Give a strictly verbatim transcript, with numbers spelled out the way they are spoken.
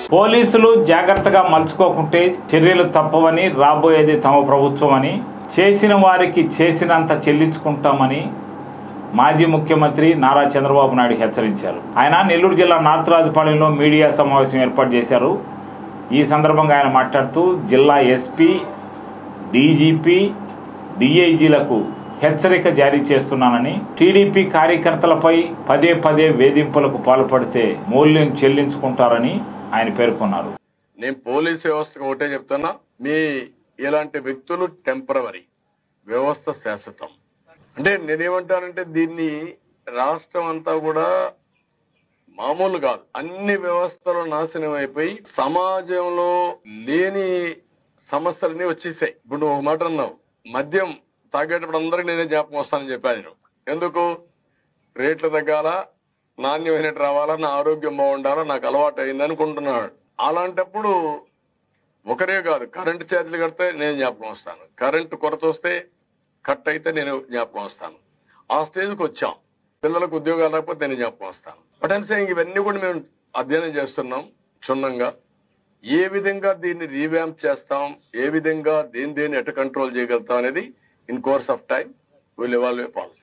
పోలీసులు జాగ్రత్తగా మలుచుకోకుంటే చర్యలు తప్పవని, రాబోయేది తమ ప్రభుత్వం అని, చేసిన వారికి చేసినంత చెల్లించుకుంటామని మాజీ ముఖ్యమంత్రి నారా చంద్రబాబు నాయుడు హెచ్చరించారు. ఆయన నెల్లూరు జిల్లా నార్త్రాజుపాలెంలో మీడియా సమావేశం ఏర్పాటు చేశారు. ఈ సందర్భంగా ఆయన మాట్లాడుతూ జిల్లా ఎస్పీ, డీజీపీ, డీఐజీలకు హెచ్చరిక జారీ చేస్తున్నానని, టీడీపీ కార్యకర్తలపై పదే పదే వేధింపులకు పాల్పడితే మూల్యం చెల్లించుకుంటారని ఆయన పేర్కొన్నారు. నేను పోలీసు వ్యవస్థకు ఒకటే చెప్తున్నా, మీ ఇలాంటి వ్యక్తులు టెంపరవరీ, వ్యవస్థ శాశ్వతం. అంటే నేనేమంటానంటే దీన్ని రాష్ట్రం అంతా కూడా మామూలు కాదు, అన్ని వ్యవస్థలు నాశనం అయిపోయి సమాజంలో లేని సమస్యలన్నీ వచ్చేసాయి. ఇప్పుడు నువ్వు ఒక మాట అన్నావు, మద్యం తాగేటప్పుడు అందరికి నేనే జ్ఞాపకం వస్తానని చెప్పాను. ఎందుకు? రేట్లు తగ్గాలా, నాణ్యమైనట్టు రావాలా, నా ఆరోగ్యం బాగుండాలా, నాకు అలవాటు అయింది అనుకుంటున్నాడు. అలాంటప్పుడు ఒకరే కాదు, కరెంటు ఛార్జీలు కడితే నేను జ్ఞాపకం వస్తాను, కరెంటు కొరత వస్తే కట్ అయితే నేను జ్ఞాపకం వస్తాను. ఆ స్టేజ్కి వచ్చాం. పిల్లలకు ఉద్యోగాలు లేకపోతే నేను జ్ఞాపకం వస్తాను. బట్ ఐమ్ సేయింగ్ ఇవన్నీ కూడా మేము అధ్యయనం చేస్తున్నాం క్షుణ్ణంగా. ఏ విధంగా దీన్ని రీవ్యాంప్ చేస్తాం, ఏ విధంగా దేని దేన్ని ఎట్ట కంట్రోల్ చేయగలుగుతాం అనేది in course of time will evaluate policy.